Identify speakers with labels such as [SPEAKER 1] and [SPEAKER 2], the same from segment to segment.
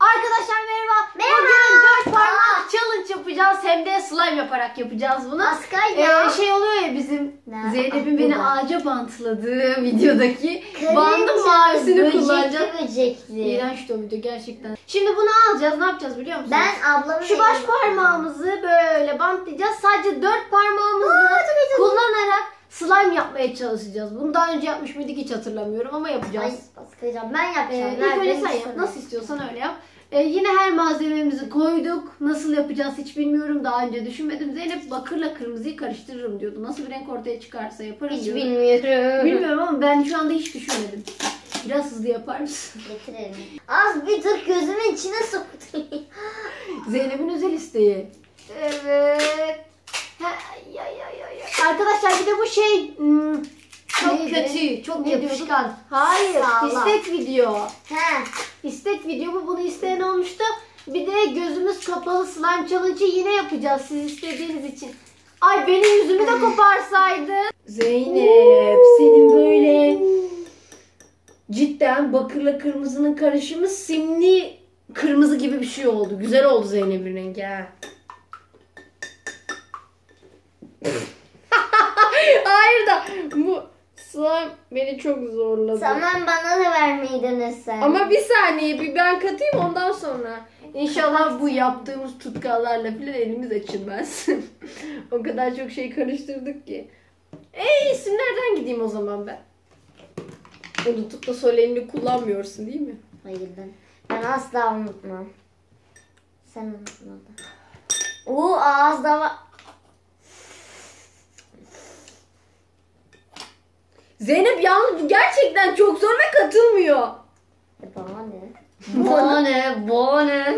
[SPEAKER 1] Arkadaşlar merhaba. Bugün 4 parmak challenge yapacağız. Hem de slime yaparak yapacağız bunu. Şey oluyor ya bizim Zeynep'in beni ağaca bantladığı videodaki bandın mavisini kullanacağız. İğrenç o video gerçekten. Şimdi bunu alacağız. Ne yapacağız biliyor musunuz?
[SPEAKER 2] Ben ablamın
[SPEAKER 1] şu baş parmağımızı böyle bantlayacağız. Sadece 4 parmağımızı kullanarak slime yapmaya çalışacağız. Bunu daha önce yapmış mıydık hiç hatırlamıyorum ama yapacağız.
[SPEAKER 2] Ay baskıyacağım. Ben yapacağım.
[SPEAKER 1] İlk önce sen yap. Nasıl istiyorsan öyle yap. Yine her malzememizi koyduk. Nasıl yapacağız hiç bilmiyorum. Daha önce düşünmedim. Zeynep bakırla kırmızıyı karıştırırım diyordu. Nasıl bir renk ortaya çıkarsa yaparım
[SPEAKER 2] hiç
[SPEAKER 1] diyordu.
[SPEAKER 2] Bilmiyorum.
[SPEAKER 1] Bilmiyorum ama ben şu anda hiç düşünmedim. Biraz hızlı yapar mısın?
[SPEAKER 2] Getirelim. Az bir dur gözümün içine soktu.
[SPEAKER 1] Zeynep'in özel isteği. Evet. Arkadaşlar bir de bu şey çok kötü, çok yapışkan. Hayır, istek video. İstek video bu. Bunu isteyen olmuştu. Bir de gözümüz kapalı slime challenge'ı yine yapacağız siz istediğiniz için. Ay benim yüzümü de koparsaydın. Zeynep senin böyle cidden bakırla kırmızının karışımı simli kırmızı gibi bir şey oldu. Güzel oldu Zeynep'in rengi ha. Hayır da bu slime beni çok zorladı.
[SPEAKER 2] Tamam bana da vermeyi denesen.
[SPEAKER 1] Ama bir saniye bir ben katayım ondan sonra. İnşallah bu yaptığımız tutkallarla falan elimiz açılmaz. O kadar çok şey karıştırdık ki. İsimlerden gideyim o zaman ben. Unutup da sol elini kullanmıyorsun değil mi?
[SPEAKER 2] Hayır ben asla unutmam. Sen unutmadın. Ağızda var.
[SPEAKER 1] Zeynep yalnız gerçekten çok zor ve katılmıyor.
[SPEAKER 2] Bana ne?
[SPEAKER 1] Bana ne?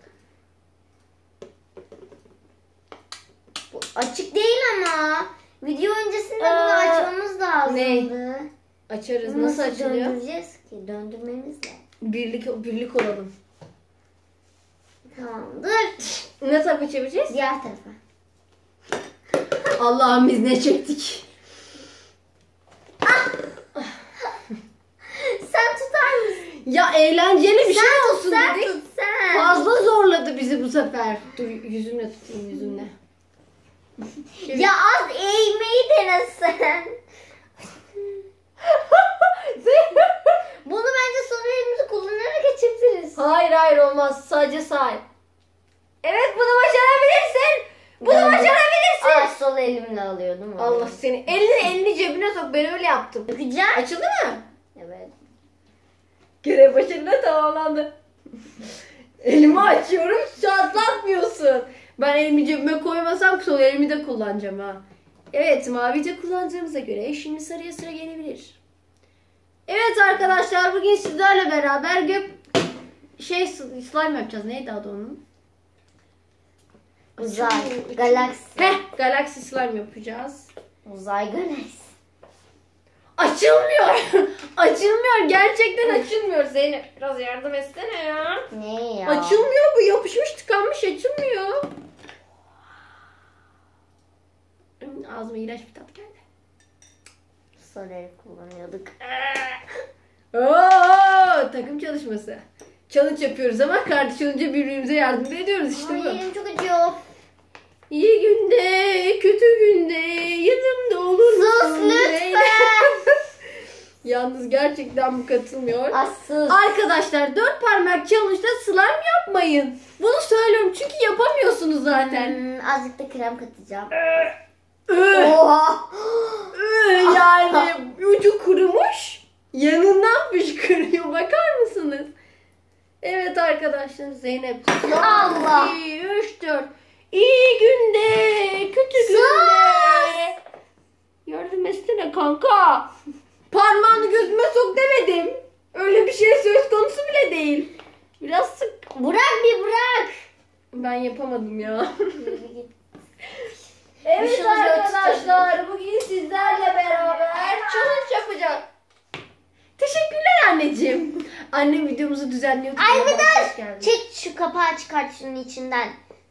[SPEAKER 2] Bu açık değil ama. Video öncesinde bunu açmamız lazımdı.
[SPEAKER 1] Ne? Açarız. Nasıl açılıyor?
[SPEAKER 2] Döndüreceğiz ki? Döndürmemizle.
[SPEAKER 1] Birlik olalım.
[SPEAKER 2] Tamamdır.
[SPEAKER 1] Ne tarafa çevireceğiz?
[SPEAKER 2] Diğer tarafa.
[SPEAKER 1] Allah'ım biz ne çektik?
[SPEAKER 2] Sen tutar mısın?
[SPEAKER 1] Ya eğlenceli bir şey olsun dedik.
[SPEAKER 2] Tut sen.
[SPEAKER 1] Fazla zorladı bizi bu sefer. Dur yüzümle tutayım yüzümle.
[SPEAKER 2] Ya az eğmeyi denesen. Bunu bence sol elimizi kullanarak açabiliriz.
[SPEAKER 1] Hayır olmaz. Sadece sağ el. Evet bunu başarabilirsin. Bunu başarabilirsin.
[SPEAKER 2] Sol elimle alıyordum.
[SPEAKER 1] Allah seni. Elini cebine sok. Ben öyle yaptım.
[SPEAKER 2] Güzel.
[SPEAKER 1] Açıldı mı?
[SPEAKER 2] Evet.
[SPEAKER 1] Görev başarıyla tamamlandı. Elimi açıyorum. Çatlatmıyorsun. Ben elimi cebime koymasam sol elimi de kullanacağım ha. Evet mavice kullandığımıza göre şimdi sarıya sıra gelebilir. Evet arkadaşlar bugün sizlerle beraber slime yapacağız. Neydi adı onun?
[SPEAKER 2] Uzay. Galaksi.
[SPEAKER 1] Galaksi slime yapacağız.
[SPEAKER 2] Uzay galaksi.
[SPEAKER 1] Açılmıyor. Açılmıyor. Gerçekten açılmıyor. Zeynep biraz yardım etsene ya.
[SPEAKER 2] Ne ya?
[SPEAKER 1] Açılmıyor bu. Yapışmış tıkanmış açılmıyor. Ağzıma iğrenç bir tat geldi.
[SPEAKER 2] Sol el kullanıyorduk.
[SPEAKER 1] Takım çalışması. Challenge yapıyoruz ama kardeş olunca birbirimize yardım ediyoruz işte bu.
[SPEAKER 2] Elim çok acıyor.
[SPEAKER 1] İyi günde, kötü günde yanımda olur musun?
[SPEAKER 2] Sus lütfen.
[SPEAKER 1] Yalnız gerçekten bu katılmıyor.
[SPEAKER 2] Sus.
[SPEAKER 1] Arkadaşlar 4 parmak challenge'da slime yapmayın. Bunu söylüyorum çünkü yapamıyorsunuz zaten.
[SPEAKER 2] Azıcık da krem katacağım.
[SPEAKER 1] Oha. Yani ucu kurumuş. Yanından fışkırıyor. Bakar mısınız? Evet arkadaşlar Zeynep.
[SPEAKER 2] Allah.
[SPEAKER 1] 2, 3, 4. İyi günde, kötü günde. Yardım etsene kanka. Parmağını gözüme sok demedim. Öyle bir şey söz konusu bile değil. Biraz sık.
[SPEAKER 2] Bırak.
[SPEAKER 1] Ben yapamadım ya. Evet arkadaşlar bugün sizlerle beraber challenge yapacağız. Teşekkürler anneciğim. Annem videomuzu düzenliyordu.
[SPEAKER 2] Ay bir dur. Çek şu kapağı çıkart şunun içinden.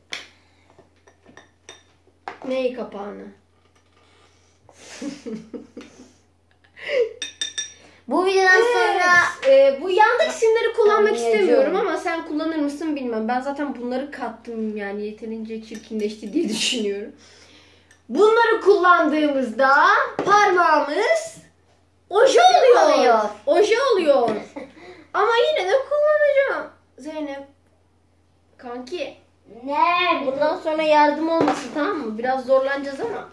[SPEAKER 1] Neyi kapağını?
[SPEAKER 2] Bu videodan sonra
[SPEAKER 1] bu yandaki simleri kullanmak istemiyorum ama sen kullanır mısın bilmem. Ben zaten bunları kattım yani yeterince çirkinleşti diye düşünüyorum. Bunları kullandığımızda parmağımız oje oluyor. Oje oluyor. Ama yine de kullanacağım. Zeynep. Kanki.
[SPEAKER 2] Ne?
[SPEAKER 1] Bundan sonra yardım olmasın, tamam mı? Biraz zorlanacağız ama.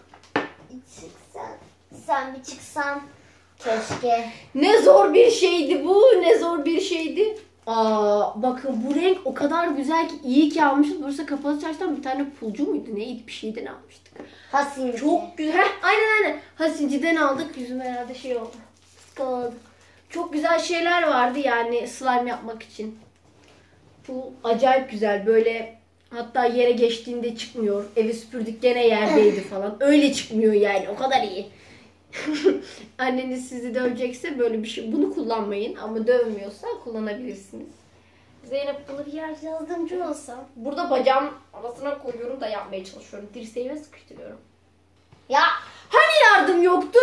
[SPEAKER 2] Sen bir çıksan. Keşke.
[SPEAKER 1] Ne zor bir şeydi bu. Ne zor bir şeydi. Bakın bu renk o kadar güzel ki, iyi ki almışız. Burası Kapalı Çarşı'dan bir tane pulcu muydu? Neydi? Bir şeyden almıştık.
[SPEAKER 2] Hasinci.
[SPEAKER 1] Çok güzel. Aynen. Hasinci'den aldık. Yüzüm herhalde şey oldu. Sıkıldı. Çok güzel şeyler vardı yani slime yapmak için. Bu acayip güzel. Böyle hatta yere geçtiğinde çıkmıyor. Evi süpürdük gene yerdeydi falan. Öyle çıkmıyor yani. O kadar iyi. Anneniz sizi dövecekse böyle bir şey. Bunu kullanmayın ama dövmüyorsa kullanabilirsiniz. Zeynep bunu bir yardımcı olsa. Burada bacağım arasına koyuyorum da yapmaya çalışıyorum. Dirseğime sıkıştırıyorum.
[SPEAKER 2] Ya.
[SPEAKER 1] Hani yardım yoktu?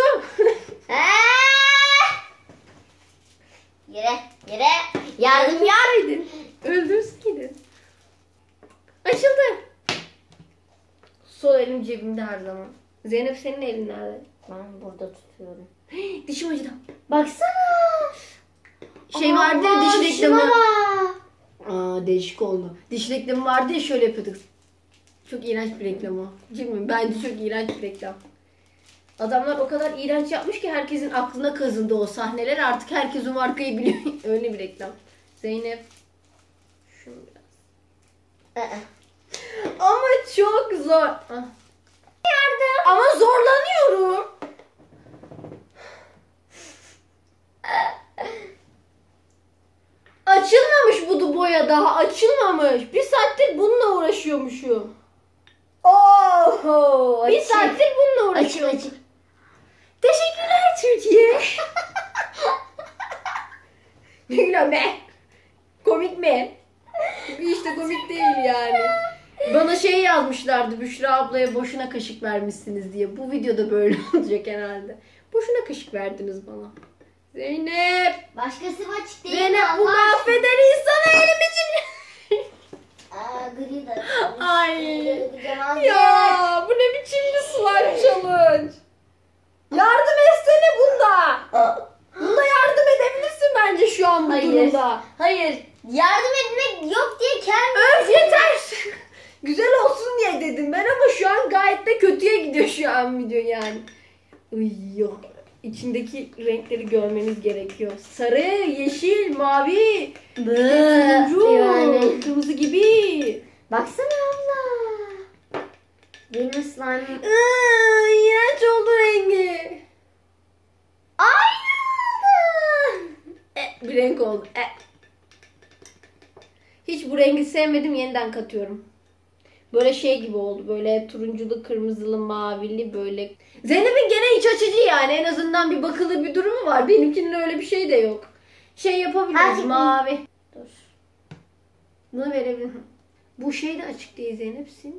[SPEAKER 2] Yere. Yardım
[SPEAKER 1] Öldürseydin. Öldürseydin. Açıldı. Sol elim cebimde her zaman. Zeynep senin elin nerede?
[SPEAKER 2] Ben burada tutuyorum.
[SPEAKER 1] Dişim acıdı.
[SPEAKER 2] Baksana.
[SPEAKER 1] Şey vardı ya, diş reklamı.
[SPEAKER 2] Bak.
[SPEAKER 1] Değişik oldu. Diş reklamı vardı ya, şöyle yapıyorduk. Çok iğrenç bir reklam o. Bilmiyorum, bence çok iğrenç bir reklam. Adamlar o kadar iğrenç yapmış ki herkesin aklına kazındı o sahneler. Artık herkes o markayı biliyor. Öyle bir reklam. Zeynep. Şunu biraz. Ama çok zor. Yardım. Ama zorlanıyorum. Açılmamış bu boya daha. Açılmamış. Bir saattir bununla uğraşıyormuşum. Bir saattir bununla uğraşıyorum.
[SPEAKER 2] Açık.
[SPEAKER 1] Teşekkürler Türkiye. Ne gülüyorsun be? Komik mi? Hiç de komik değil yani. Bana şey yazmışlardı, Büşra ablaya boşuna kaşık vermişsiniz diye. Bu videoda böyle olacak herhalde. Boşuna kaşık verdiniz bana. Zeynep.
[SPEAKER 2] Başkası açık değil.
[SPEAKER 1] Zeynep bu mahveden insana elim için.
[SPEAKER 2] Gri de.
[SPEAKER 1] Ay. Ya bu ne biçim bir slime challenge. Yardım etsene bunda. Bunda yardım edebilirsin bence şu an bu durumda.
[SPEAKER 2] Hayır. Yardım etmek yok diye kendim.
[SPEAKER 1] Öf yeter. Güzel olsun diye dedim ben ama şu an gayet de kötüye gidiyor şu an video yani. Yok. İçindeki renkleri görmeniz gerekiyor. Sarı, yeşil, mavi, turuncu,
[SPEAKER 2] yani.
[SPEAKER 1] kırmızı gibi.
[SPEAKER 2] Baksana abla. Benim slime'ım.
[SPEAKER 1] İğrenç oldu rengi.
[SPEAKER 2] Aynı oldu.
[SPEAKER 1] Bir renk oldu. Hiç bu rengi sevmedim, yeniden katıyorum. Böyle şey gibi oldu. Böyle turunculu, kırmızılı, mavili böyle. Zeynep'in gene iç açıcı yani. En azından bir bakılı bir durumu var. Benimkinin öyle bir şey de yok. Şey yapabiliriz. Mavi. Dur. Bunu verebilirim. Bu şey de açık değil Zeynep'sin.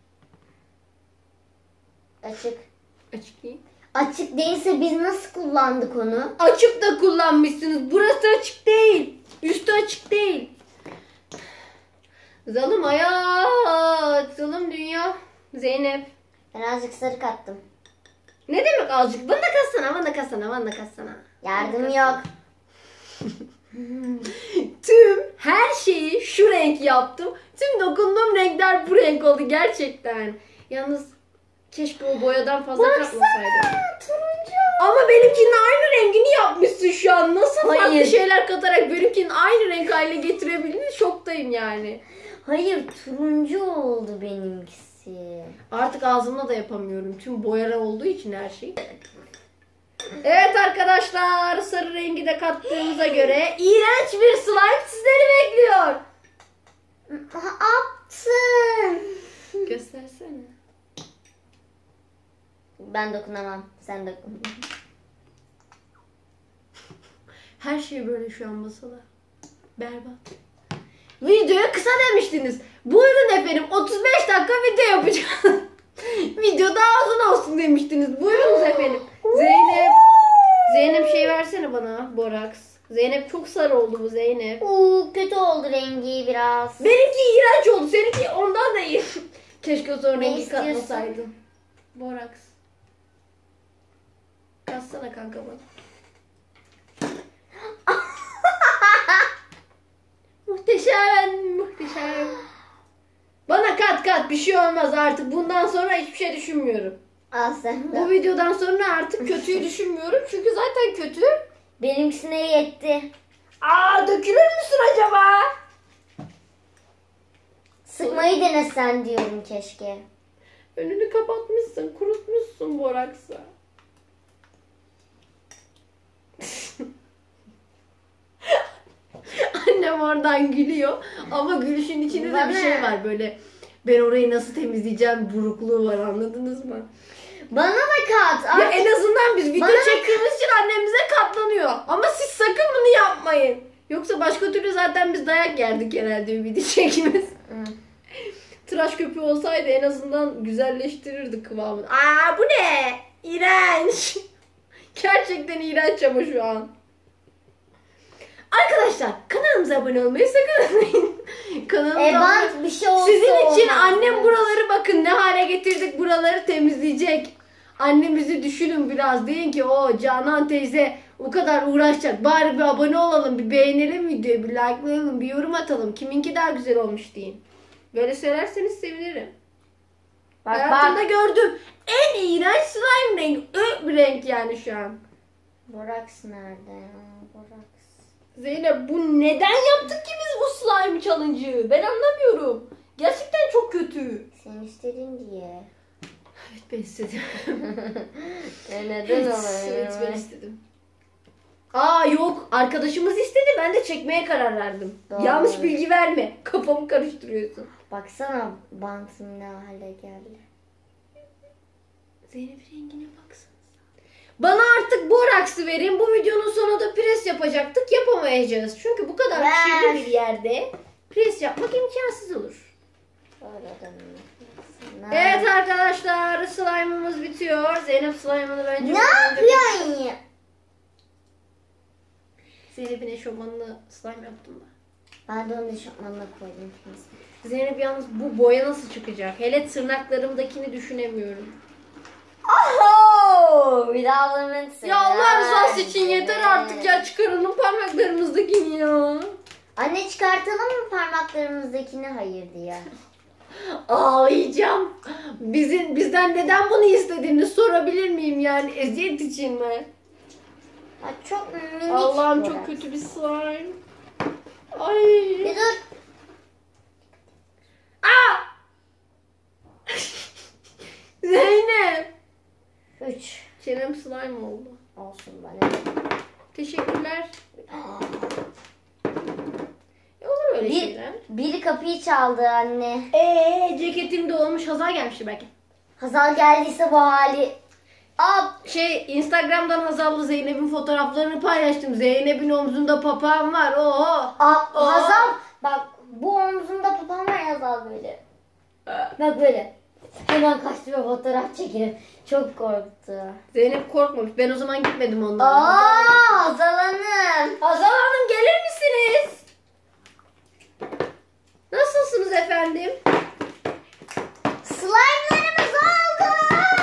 [SPEAKER 2] Açık.
[SPEAKER 1] Açık değil.
[SPEAKER 2] Açık değilse biz nasıl kullandık onu?
[SPEAKER 1] Açık da kullanmışsınız. Burası açık değil. Üstü açık değil. Zalim hayat. Zalim dünya. Zeynep.
[SPEAKER 2] Ben azıcık sarı kattım.
[SPEAKER 1] Ne demek azıcık? Bana da katsana.
[SPEAKER 2] Yardım yok.
[SPEAKER 1] Tüm her şeyi şu renk yaptım. Tüm dokunduğum renkler bu renk oldu gerçekten. Yalnız keşke o boyadan fazla katmasaydım.
[SPEAKER 2] Turuncu.
[SPEAKER 1] Ama benimkinin aynı rengini yapmışsın şu an. Nasıl farklı
[SPEAKER 2] Hayır.
[SPEAKER 1] şeyler katarak benimkinin aynı renk haline getirebildin? Şoktayım yani.
[SPEAKER 2] Hayır, turuncu oldu benimkisi.
[SPEAKER 1] Artık ağzımla da yapamıyorum. Tüm boyara olduğu için her şey. Evet arkadaşlar, sarı rengi de kattığımıza göre iğrenç bir slime sizleri bekliyor.
[SPEAKER 2] Attın.
[SPEAKER 1] Göstersene.
[SPEAKER 2] Ben dokunamam. Sen dokun.
[SPEAKER 1] Her şey böyle şu an masada. Berbat. Videoya kısa demiştiniz. Buyurun efendim, 35 dakika video yapacağız. Video daha uzun olsun demiştiniz. Buyurunuz efendim. Zeynep şey versene bana, boraks. Zeynep çok sarı oldu bu Zeynep.
[SPEAKER 2] Kötü oldu rengi biraz.
[SPEAKER 1] Benimki iğrenç oldu. Seninki ondan da iyi. Keşke o sonra
[SPEAKER 2] Ne
[SPEAKER 1] rengi
[SPEAKER 2] istiyorsun?
[SPEAKER 1] katmasaydın. Boraks. Katsana kanka bana. Muhteşem, muhteşem. Bana kat bir şey olmaz artık. Bundan sonra hiçbir şey düşünmüyorum.
[SPEAKER 2] Al sen de.
[SPEAKER 1] Bu videodan sonra artık kötüyü düşünmüyorum. Çünkü zaten kötü.
[SPEAKER 2] Benimkisine yetti.
[SPEAKER 1] Dökülür müsün acaba?
[SPEAKER 2] Sıkmayı denesen diyorum keşke.
[SPEAKER 1] Önünü kapatmışsın, kurutmuşsun boraksa. Annem oradan gülüyor ama gülüşün içinde de bir şey var böyle. Ben orayı nasıl temizleyeceğim burukluğu var, anladınız mı?
[SPEAKER 2] Bana da kat.
[SPEAKER 1] Ya en azından biz video çektiğimiz için annemize katlanıyor. Ama siz sakın bunu yapmayın. Yoksa başka türlü zaten biz dayak yerdik herhalde bir video çekimiz. Tıraş köpüğü olsaydı en azından güzelleştirirdi kıvamını. Bu ne? İğrenç. Gerçekten iğrenç ama şu an. Arkadaşlar kanalımıza abone olmayı sakın unutmayın.
[SPEAKER 2] Bir şey olsa
[SPEAKER 1] sizin için
[SPEAKER 2] olmaz.
[SPEAKER 1] annem buraları bakın ne hale getirdik, buraları temizleyecek. Annemizi düşünün biraz, deyin ki o Canan teyze o kadar uğraşacak. Bari bir abone olalım, bir beğenelim videoyu, bir likelayalım, bir yorum atalım. Kiminki daha güzel olmuş deyin. Böyle söylerseniz sevinirim. Hayatımda gördüm en iğrenç slime rengi. Bir renk yani şu an.
[SPEAKER 2] Boraks nerede ya? Boraks.
[SPEAKER 1] Zeynep bu neden yaptık ki biz bu slime challenge'ı? Ben anlamıyorum. Gerçekten çok kötü.
[SPEAKER 2] Sen istedin diye.
[SPEAKER 1] Evet ben istedim.
[SPEAKER 2] Neden
[SPEAKER 1] Evet ben istedim. Yok arkadaşımız istedi, ben de çekmeye karar verdim.
[SPEAKER 2] Doğru.
[SPEAKER 1] Yanlış bilgi verme. Kafamı karıştırıyorsun.
[SPEAKER 2] Baksana bantım ne hale geldi.
[SPEAKER 1] Zeynep rengine baksana. Bana artık boraksı verin. Bu videonun sonunda pres yapacaktık. Yapamayacağız. Çünkü bu kadar kirli bir yerde pres yapmak imkansız olur. Evet arkadaşlar, slime'ımız bitiyor. Zeynep slime'ını bence...
[SPEAKER 2] Ne yapıyorsun ya?
[SPEAKER 1] Zeynep'in eşofmanını slime yaptım ben.
[SPEAKER 2] Ben de onun eşofmanına koydum.
[SPEAKER 1] Zeynep yalnız bu boya nasıl çıkacak? Hele tırnaklarımdakini düşünemiyorum.
[SPEAKER 2] Bir daha
[SPEAKER 1] Ya Allah rızası için yeter artık ya, çıkaralım parmaklarımızdakini ya.
[SPEAKER 2] Anne çıkartalım mı parmaklarımızdakini? Hayır diye.
[SPEAKER 1] Ağlayacağım. Bizden neden bunu istediğini sorabilir miyim yani, eziyet için mi?
[SPEAKER 2] Çok minik.
[SPEAKER 1] Allah'ım çok kötü bir slime. Ay.
[SPEAKER 2] Bir dur.
[SPEAKER 1] Zeynep.
[SPEAKER 2] 3.
[SPEAKER 1] Çenem slime oldu.
[SPEAKER 2] Olsun bana.
[SPEAKER 1] Teşekkürler. Olur öyle şeyler.
[SPEAKER 2] Biri kapıyı çaldı anne.
[SPEAKER 1] Ceketim de olmuş. Hazal gelmişti belki.
[SPEAKER 2] Hazal geldiyse bu hali.
[SPEAKER 1] Instagram'dan Hazal'la Zeynep'in fotoğraflarını paylaştım. Zeynep'in omzunda papağan var. Oho.
[SPEAKER 2] Hazal bak, bu omzunda papağan var ya Hazal böyle. Bak böyle. Hemen kaçtı ve fotoğraf çekelim. Çok korktu.
[SPEAKER 1] Zeynep korkmamış. Ben o zaman gitmedim ondan.
[SPEAKER 2] Hazal Hanım.
[SPEAKER 1] Hazal Hanım gelir misiniz? Nasılsınız efendim?
[SPEAKER 2] Slime'larımız oldu.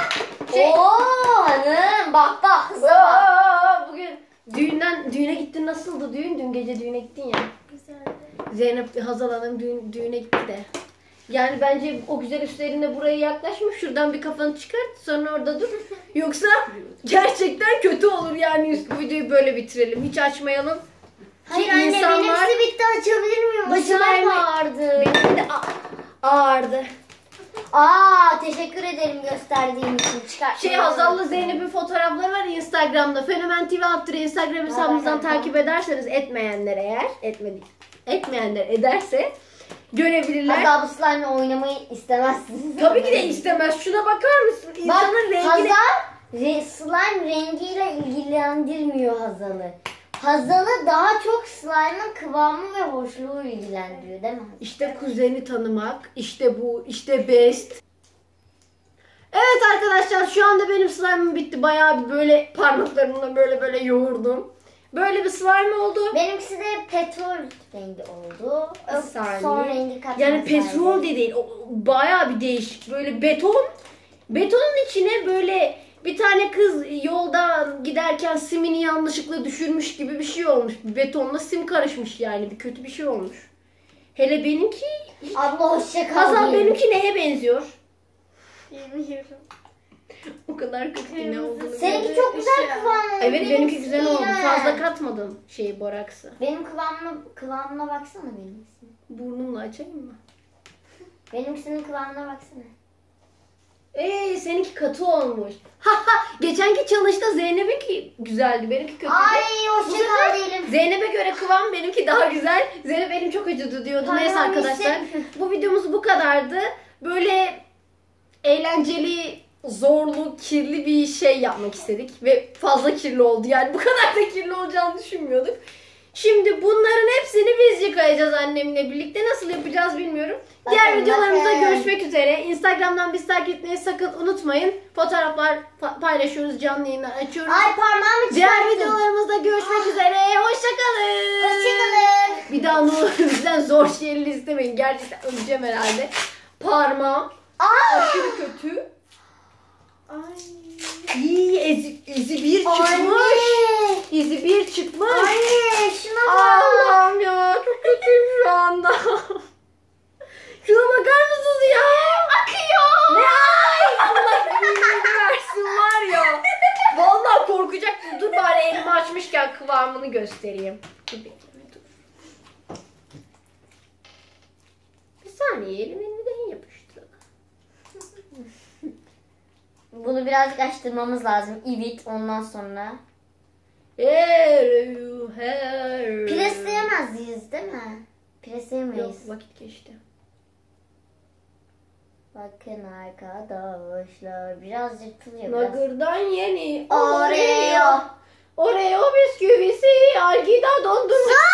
[SPEAKER 2] Hanım bak
[SPEAKER 1] Bugün düğüne gittin, nasıldı düğün? Dün gece düğüne gittin ya.
[SPEAKER 2] Güzeldi.
[SPEAKER 1] Zeynep Hazal Hanım düğüne gitti de. Yani bence o güzel üstlerine buraya yaklaşma. Şuradan bir kafanı çıkart, sonra orada dur. Yoksa gerçekten kötü olur yani. Videoyu böyle bitirelim. Hiç açmayalım.
[SPEAKER 2] Hayır anne, benimsi bitti, açabilir miyim? Başım ağrıdı.
[SPEAKER 1] Benim de ağrıdı.
[SPEAKER 2] Teşekkür ederim gösterdiğin için.
[SPEAKER 1] Hazal'la Zeynep'in fotoğrafları var Instagram'da. Fenomen TV Altırı Instagram hesabımızdan takip ederseniz, etmeyenler ederse görebilirler.
[SPEAKER 2] Hazal bu slime oynamayı istemezsiniz.
[SPEAKER 1] Tabii ki de istemez. Şuna bakar mısın? İnsanın rengine...
[SPEAKER 2] Hazal slime rengiyle ilgilendirmiyor Hazal'ı. Hazal'ı daha çok slime'ın kıvamı ve hoşluğu ilgilendiriyor değil mi?
[SPEAKER 1] İşte kuzeni tanımak, işte bu, işte best. Evet arkadaşlar şu anda benim slime'ım bitti. Bayağı bir böyle parmaklarımla böyle yoğurdum. Böyle bir slime oldu.
[SPEAKER 2] Benimkisi de petrol rengi oldu.
[SPEAKER 1] Bir saniye.
[SPEAKER 2] Son rengi katman
[SPEAKER 1] Yani petrol de değil. Bayağı bir değişik. Böyle beton. Betonun içine böyle bir tane kız yolda giderken simini yanlışlıkla düşürmüş gibi bir şey olmuş. Betonla sim karışmış yani. Bir kötü bir şey olmuş. Hele benimki...
[SPEAKER 2] Abla hoşça kal.
[SPEAKER 1] Hazal benimki neye benziyor? Bilmiyorum. O kadar kötü ne olduğunu.
[SPEAKER 2] Seninki çok güzel kıvamlı.
[SPEAKER 1] Evet benimki güzel oldu. Fazla katmadım boraksı.
[SPEAKER 2] Benim kıvamına baksana benimkisi.
[SPEAKER 1] Burnumla açayım mı?
[SPEAKER 2] Benimkisinin kıvamına baksana.
[SPEAKER 1] Seninki katı olmuş. Geçenki challenge'da Zeynep'inki güzeldi. Benimki kötüydü.
[SPEAKER 2] Ay hoşça kal diyelim.
[SPEAKER 1] Zeynep'e göre kıvam benimki daha güzel. Zeynep benim çok acıdı diyordu.
[SPEAKER 2] Tamam,
[SPEAKER 1] Neyse arkadaşlar. Bu videomuz bu kadardı. Böyle eğlenceli, zorlu, kirli bir şey yapmak istedik. Ve fazla kirli oldu. Yani bu kadar da kirli olacağını düşünmüyorduk. Şimdi bunların hepsini biz yıkayacağız annemle birlikte. Nasıl yapacağız bilmiyorum. Diğer videolarımızda görüşmek üzere. Instagram'dan bizi takip etmeyi sakın unutmayın. Fotoğraflar paylaşıyoruz, canlı yayınlar açıyoruz.
[SPEAKER 2] Ay parmağımı çıkarttım.
[SPEAKER 1] Diğer videolarımızda görüşmek üzere. Hoşçakalın.
[SPEAKER 2] Hoşçakalın.
[SPEAKER 1] Bir daha ne olur bizden zor şeyler istemeyin. Gerçekten öleceğim herhalde. Parmağım aşırı kötü. Ay. İyi izi bir çıkmış.
[SPEAKER 2] Anne.
[SPEAKER 1] İzi bir çıkmış.
[SPEAKER 2] Anne şuna bak.
[SPEAKER 1] Allah'ım ya çok kötüyüm şu anda. Şuna bakar mısınız ya? Akıyor. Ne ay? Allah iyiliğini versin var ya. Vallahi korkacaktım. Dur bari elimi açmışken kıvamını göstereyim. Dur bekleme dur. Bir saniye elim elime yapıştı.
[SPEAKER 2] Bunu birazcık açtırmamız lazım. Evet ondan sonra. Presleyemez değil mi? Presleyemeyiz.
[SPEAKER 1] Yok vakit geçti.
[SPEAKER 2] Bakın arkadaşlar birazcık yırtılıyor.
[SPEAKER 1] Nagırdan yeni
[SPEAKER 2] Oreo.
[SPEAKER 1] Oreo bisküvisi, Algida dondurması.